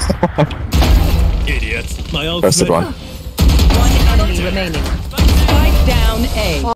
Idiots. My ultimate. Posted one. One enemy remaining. Spike down A.